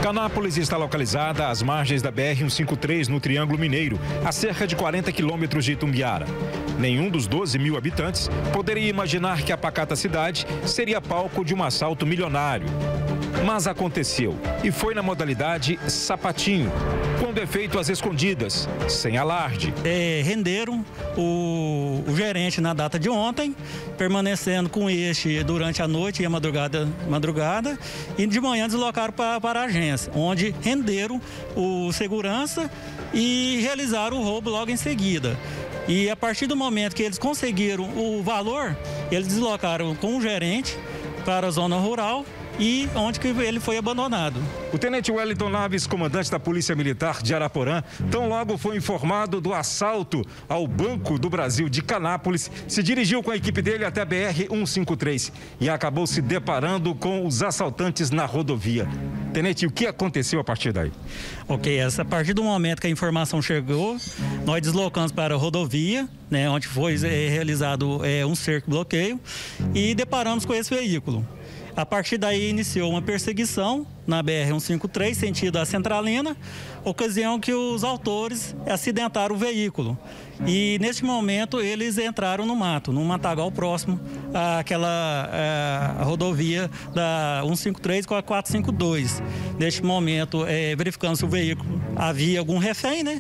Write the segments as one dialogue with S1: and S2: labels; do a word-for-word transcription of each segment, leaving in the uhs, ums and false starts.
S1: Canápolis está localizada às margens da B R cento e cinquenta e três, no Triângulo Mineiro, a cerca de quarenta quilômetros de Itumbiara. Nenhum dos doze mil habitantes poderia imaginar que a pacata cidade seria palco de um assalto milionário. Mas aconteceu, e foi na modalidade sapatinho, com defeito às escondidas, sem alarde.
S2: É, renderam o, o gerente na data de ontem, permanecendo com este durante a noite e a madrugada, madrugada e de manhã deslocaram para, para a agência, onde renderam o segurança e realizaram o roubo logo em seguida. E a partir do momento que eles conseguiram o valor, eles deslocaram com o gerente para a zona rural, e onde que ele foi abandonado.
S1: O tenente Wellington Naves, comandante da Polícia Militar de Araporã, tão logo foi informado do assalto ao Banco do Brasil de Canápolis, se dirigiu com a equipe dele até a B R cento e cinquenta e três e acabou se deparando com os assaltantes na rodovia. Tenente, o que aconteceu a partir daí?
S2: Ok, essa, a partir do momento que a informação chegou, nós deslocamos para a rodovia, né, onde foi é, realizado é, um cerco bloqueio e deparamos com esse veículo. A partir daí iniciou uma perseguição na B R cento e cinquenta e três, sentido a Centralina, ocasião que os autores acidentaram o veículo. E neste momento eles entraram no mato, num matagal próximo àquela à rodovia da cento e cinquenta e três com a quatrocentos e cinquenta e dois. Neste momento, é, verificando se o veículo havia algum refém, né?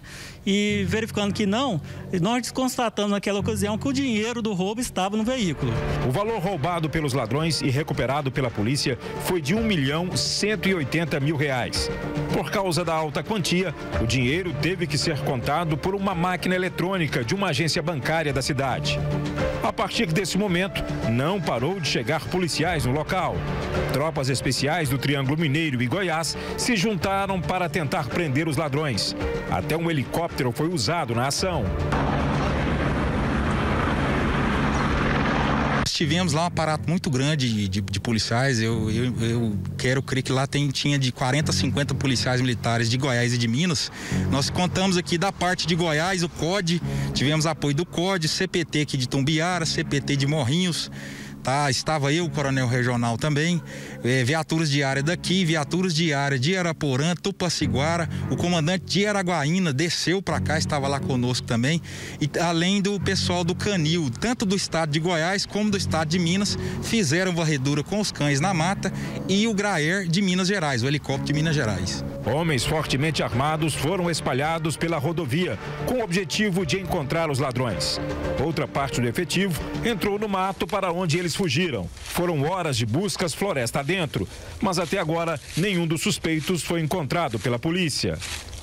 S2: E verificando que não, nós constatamos naquela ocasião que o dinheiro do roubo estava no veículo.
S1: O valor roubado pelos ladrões e recuperado pela polícia foi de um milhão cento e oitenta mil reais. Por causa da alta quantia, o dinheiro teve que ser contado por uma máquina eletrônica de uma agência bancária da cidade. A partir desse momento, não parou de chegar policiais no local. Tropas especiais do Triângulo Mineiro e Goiás se juntaram para tentar prender os ladrões. Até um helicóptero foi usado na ação.
S3: Tivemos lá um aparato muito grande de, de, de policiais. Eu, eu, eu quero crer que lá tem, tinha de quarenta a cinquenta policiais militares de Goiás e de Minas. Nós contamos aqui da parte de Goiás, o C O D, tivemos apoio do C O D, C P T aqui de Itumbiara, C P T de Morrinhos. Tá, estava eu, o coronel regional também, é, viaturas de área daqui, viaturas de área de Araporã, Tupaciguara, o comandante de Araguaína desceu para cá, estava lá conosco também, e além do pessoal do Canil, tanto do estado de Goiás como do estado de Minas, fizeram varredura com os cães na mata e o Graer de Minas Gerais, o helicóptero de Minas Gerais.
S1: Homens fortemente armados foram espalhados pela rodovia, com o objetivo de encontrar os ladrões. Outra parte do efetivo entrou no mato para onde eles fugiram. Foram horas de buscas floresta adentro, mas até agora nenhum dos suspeitos foi encontrado pela polícia.